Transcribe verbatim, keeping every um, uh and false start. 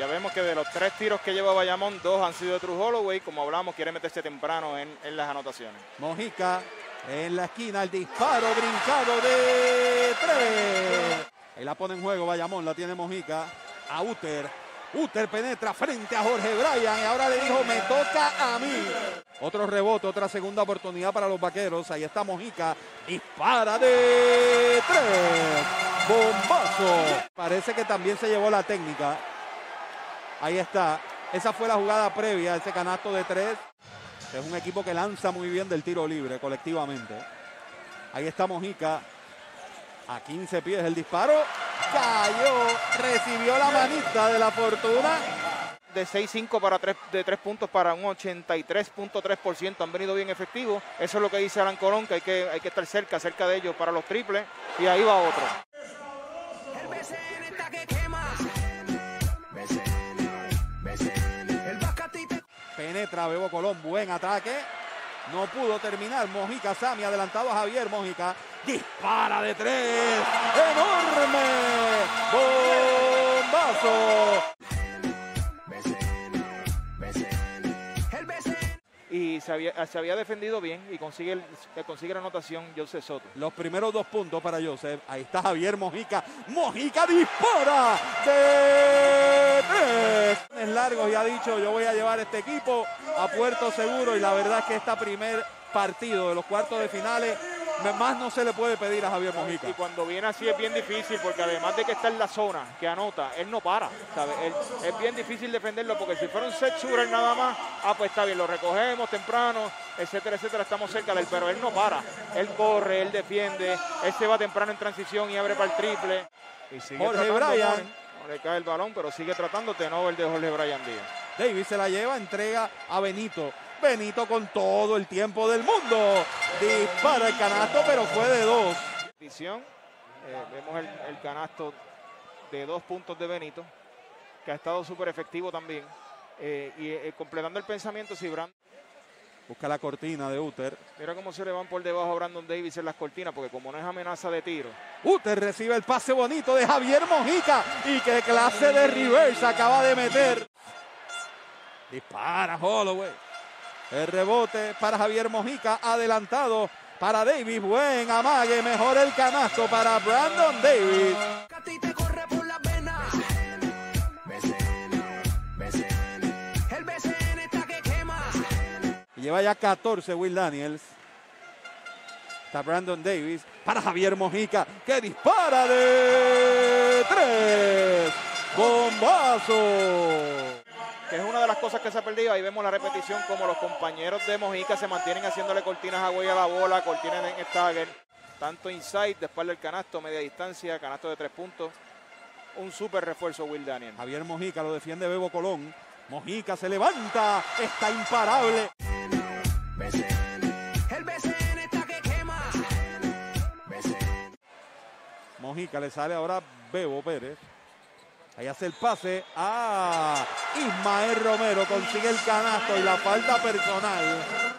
Ya vemos que de los tres tiros que lleva Bayamón, dos han sido de True Holloway. Como hablamos, quiere meterse temprano en, en las anotaciones. Mojica en la esquina, el disparo brincado de tres. Ahí la pone en juego Bayamón, la tiene Mojica. A Uter. Uter penetra frente a Jorge Bryan y ahora le dijo, me toca a mí. Otro rebote, otra segunda oportunidad para los Vaqueros. Ahí está Mojica. Dispara de tres. Bombazo. Parece que también se llevó la técnica. Ahí está. Esa fue la jugada previa, ese canasto de tres. Es un equipo que lanza muy bien del tiro libre colectivamente. Ahí está Mojica. A quince pies el disparo. Cayó. Recibió la manita de la fortuna. De seis cinco para tres, de tres puntos para un ochenta y tres punto tres por ciento han venido bien efectivos. Eso es lo que dice Alan Colón, que hay que, hay que estar cerca, cerca de ellos para los triples. Y ahí va otro. Penetra Bebo Colón, buen ataque. No pudo terminar. Mojica, Sammy adelantado a Javier Mojica. Dispara de tres. ¡Enorme! ¡Bombazo! Y se había, se había defendido bien y consigue, el, consigue la anotación Joseph Soto. Los primeros dos puntos para Joseph. Ahí está Javier Mojica. Mojica dispara de tres. Es largo y ha dicho, yo voy a llevar este equipo a puerto seguro. Y la verdad es que este primer partido de los cuartos de finales, más no se le puede pedir a Javier Mojica. Y cuando viene así es bien difícil, porque además de que está en la zona, que anota, él no para, ¿sabes? Él, es bien difícil defenderlo, porque si fuera un set shooter nada más, ah, pues está bien, lo recogemos temprano, etcétera, etcétera, estamos cerca de él, pero él no para. Él corre, él defiende, él se va temprano en transición y abre para el triple. Y sigue Jorge tratando, Bryan. No le cae el balón, pero sigue tratando de no el de Jorge Bryan Díaz. Davis se la lleva, entrega a Benito. Benito con todo el tiempo del mundo. Dispara el canasto, pero fue de dos. Visión, eh, vemos el, el canasto de dos puntos de Benito, que ha estado súper efectivo también. Eh, y eh, completando el pensamiento, si Brandon busca la cortina de Uter. Mira cómo se le van por debajo a Brandon Davis en las cortinas, porque como no es amenaza de tiro. Uter recibe el pase bonito de Javier Mojica. Y qué clase de reverse acaba de meter. Dispara Holloway. El rebote para Javier Mojica, adelantado para Davis, buen amague, mejor el canasto para Brandon Davis. Lleva ya catorce Will Daniels. Está Brandon Davis para Javier Mojica, que dispara de tres. ¡Bombazo! Que es una de las cosas que se ha perdido. Ahí vemos la repetición, como los compañeros de Mojica se mantienen haciéndole cortinas a Güey a la bola, cortinas en stagger, tanto inside, después del canasto, media distancia, canasto de tres puntos. Un súper refuerzo Will Daniel. Javier Mojica lo defiende Bebo Colón. Mojica se levanta, está imparable. Mojica le sale ahora Bebo Pérez. Ahí hace el pase a Ismael Romero, consigue el canasto y la falta personal.